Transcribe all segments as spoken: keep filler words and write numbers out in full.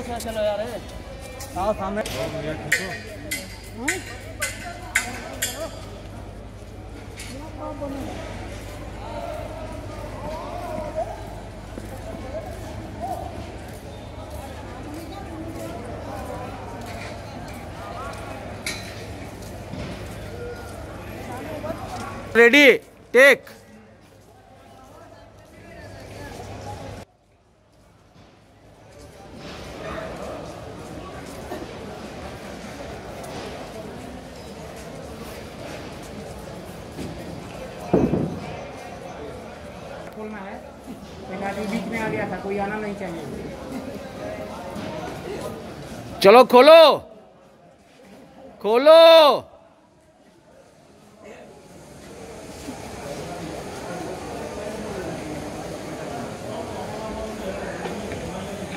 चलो यार, आओ सामने। Ready take. खोलना है, एक आदमी बीच में आ गया था, कोई आना नहीं चाहिए। चलो खोलो खोलो।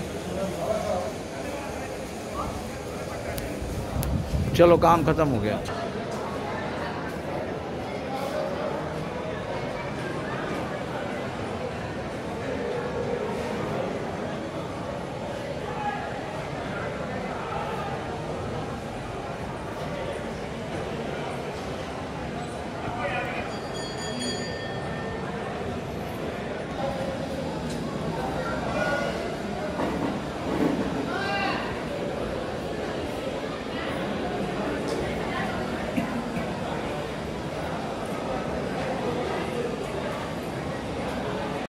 चलो काम खत्म हो गया।